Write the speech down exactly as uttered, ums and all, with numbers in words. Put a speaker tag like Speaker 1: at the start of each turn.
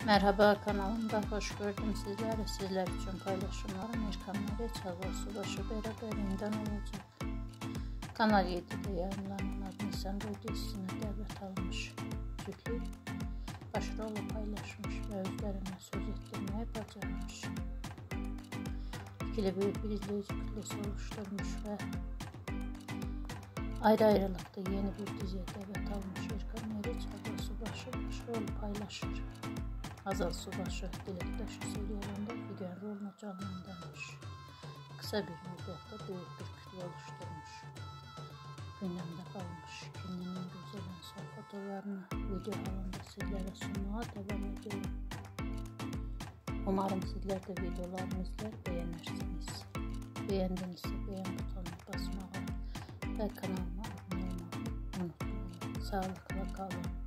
Speaker 1: Merhaba, kanalımda hoş gördüm sizleri. Sizler için paylaşımlarım Erkan Meriç Subaşı beraberinden olacak. Kanal yedide yayınlanan Nisan dizisine davet almış Cüklü başrolü paylaşmış ve özlerine söz ettirmeye başarmış. İkili büyük bir izleyici kütlesi oluşturmuş ve ayrı ayrılıkta yeni bir diziye davet almış Erkan Meriç Subaşı başrolü paylaşır. Azal Subaşı Dilektaşı serialında figen rolunu canlandırmış. Kısa bir müddette büyük bir kütle oluşturmuş. Gündemde kalmış. Kendinin güzel son fotoğraflarını video halinde sizlere sunmaya devam ediyorum. Umarım sizler de videolarımı izler beğenirsiniz. Beğendinizse beğen butonuna basmayı ve kanalıma abone olmayı unutmayın. Sağlıkla kalın.